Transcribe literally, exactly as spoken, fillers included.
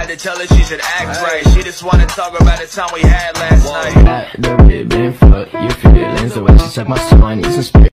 had to tell her she should act right. She just wanna talk about the time we had last night. That little bit been fucked, your feelings, the way she suck my soul, I need some spirit.